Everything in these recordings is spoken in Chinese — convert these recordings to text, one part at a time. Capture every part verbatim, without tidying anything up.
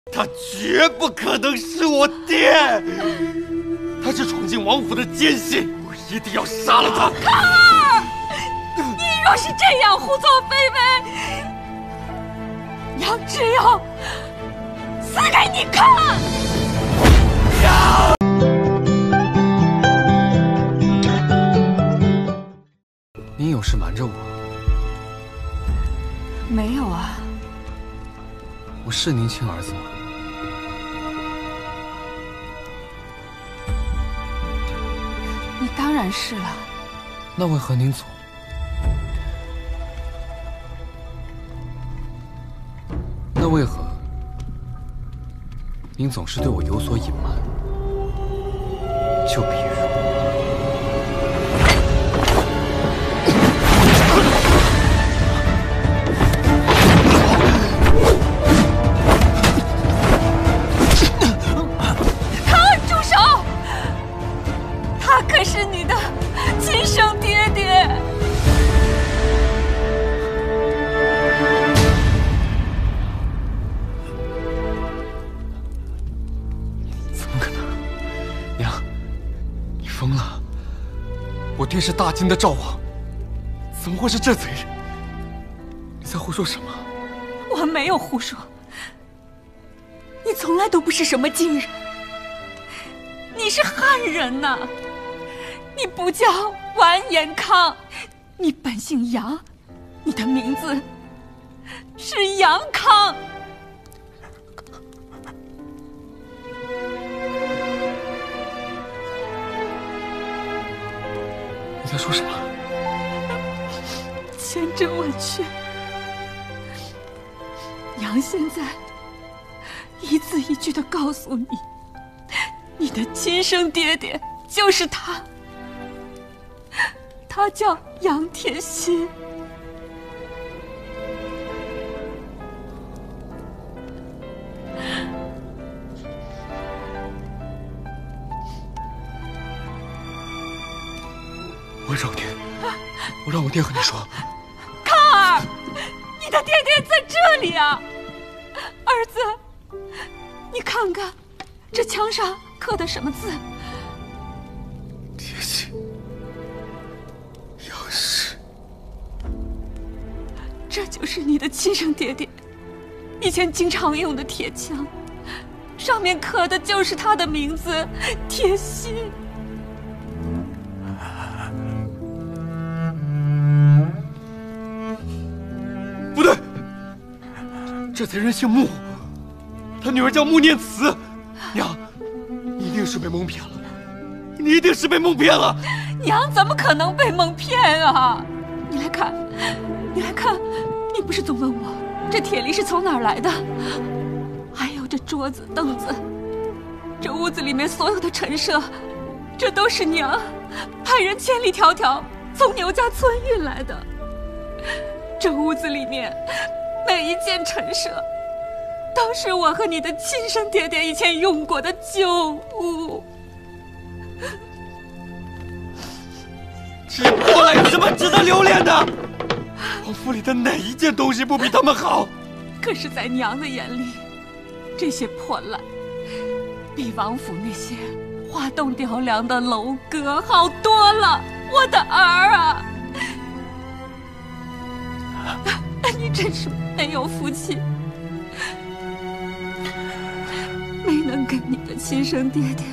他绝不可能是我爹，他是闯进王府的奸细，我一定要杀了他。 康儿，你若是这样胡作非为，娘只有死给你看！ 娘！ 您有事瞒着我？ 没有啊。 我是您亲儿子吗？ 你当然是了。 那为何您总……那为何您总是对我有所隐瞒？就比如…… 可是你的亲生爹爹， 怎么可能？娘，你疯了！我爹是大金的赵王，怎么会是这贼人？你在胡说什么？ 我没有胡说，你从来都不是什么金人，你是汉人呐。你不叫完颜康，你本姓杨，你的名字是杨康。 你在说什么？ 千真万确。娘现在一字一句地告诉你，你的亲生爹爹就是他。他叫杨铁心。 我让我爹，我让我爹和你说。 康儿，你的爹爹在这里啊！儿子，你看看，这墙上刻的什么字？ 铁心。是， 这就是你的亲生爹爹以前经常用的铁枪，上面刻的就是他的名字铁心。 不对，这贼人姓穆，他女儿叫穆念慈。娘，你一定是被蒙骗了，你一定是被蒙骗了。 娘怎么可能被蒙骗啊？你来看，你来看，你不是总问我这铁犁是从哪儿来的？还有这桌子、凳子，这屋子里面所有的陈设，这都是娘派人千里迢迢从牛家村运来的。这屋子里面每一件陈设，都是我和你的亲生爹爹以前用过的旧物。 这破烂有什么值得留恋的？王府里的哪一件东西不比他们好？ 可是，在娘的眼里，这些破烂比王府那些花栋雕梁的楼阁好多了。我的儿啊，你真是没有福气，没能跟你的亲生爹爹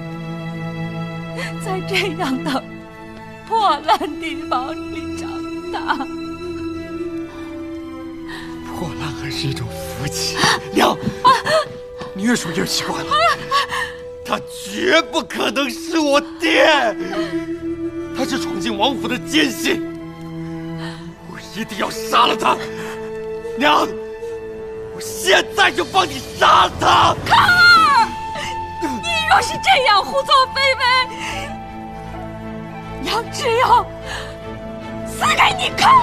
在这样的破烂地方里长大。 破烂还是一种福气。娘，你越说越奇怪了。他绝不可能是我爹，他是闯进王府的奸细，我一定要杀了他。娘，我现在就帮你杀了他。 康儿，你若是这样胡作非为，娘只有死给你看！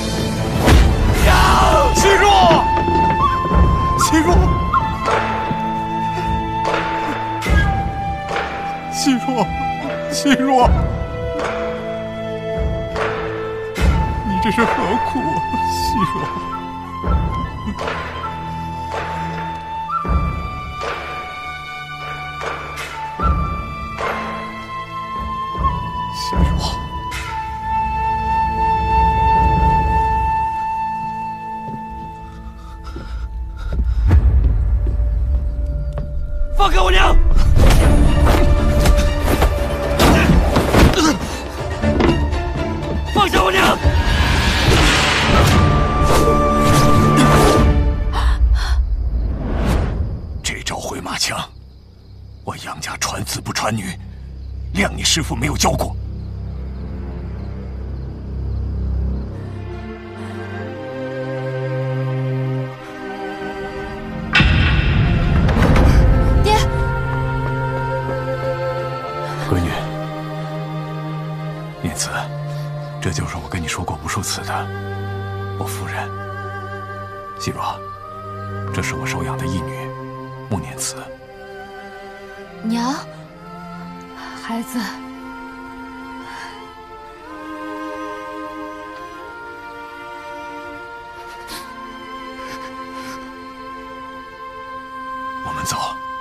娘，齐若，齐若，齐若，齐若，你这是何苦啊，齐若？ 放开我娘！放下我娘！ 这招回马枪，我杨家传子不传女，谅你师父没有教过。 爹， 闺女，念慈，这就是我跟你说过无数次的，我夫人。希若，这是我收养的义女，穆念慈。 娘，孩子， 我们走。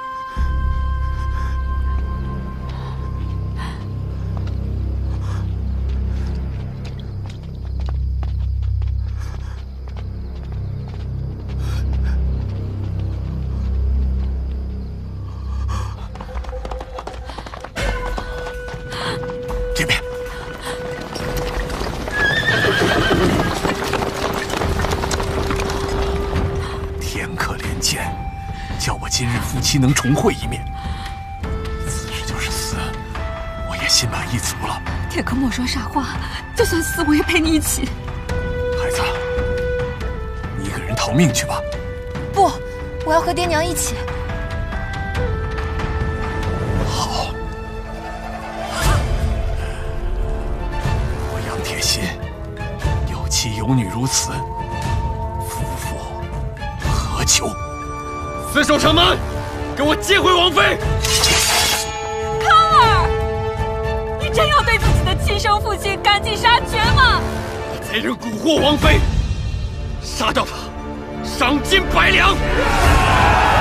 这边。天可怜见，叫我今日夫妻能重会一面。此事就是死，我也心满意足了。 天可莫说傻话，就算死我也陪你一起。 孩子，你一个人逃命去吧。 不，我要和爹娘一起。 好。我杨铁心有妻有女如此，夫妇何求？ 死守城门，给我接回王妃！ 康儿，你真要对自己的亲生父亲赶尽杀绝吗？ 贼人蛊惑王妃，杀掉他，赏金百两！